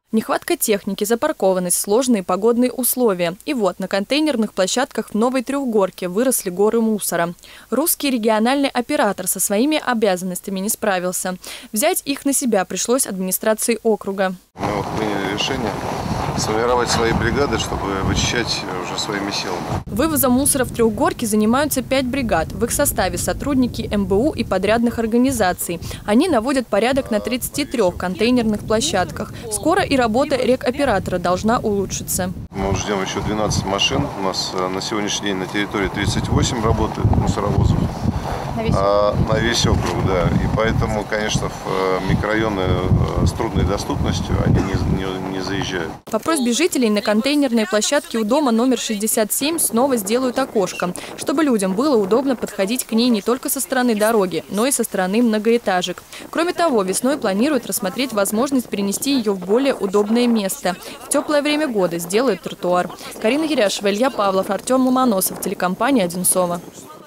Нехватка техники, запаркованность, сложные погодные условия. И вот на контейнерных площадках в Новой Трехгорке выросли горы мусора. Русский региональный оператор со своими обязанностями не справился. Взять их на себя пришлось администрации округа. Мы приняли решение сформировать свои бригады, чтобы вычищать уже своими силами. Вывозом мусора в Трехгорке занимаются 5 бригад. В их составе сотрудники МБУ и подрядных организаций. Они наводят порядок на 33 контейнерных площадках. Скоро и работа рекоператора должна улучшиться. Мы ждем еще 12 машин. У нас на сегодняшний день на территории 38 работает мусоровозов. На весь округ, да. И поэтому, конечно, в микрорайоны с трудной доступностью они не заезжают. По просьбе жителей на контейнерной площадке у дома номер 67 снова сделают окошко, чтобы людям было удобно подходить к ней не только со стороны дороги, но и со стороны многоэтажек. Кроме того, весной планируют рассмотреть возможность перенести ее в более удобное место. В теплое время года сделают тротуар. Карина Еряшева, Илья Павлов, Артем Ломоносов, телекомпания «Одинцово».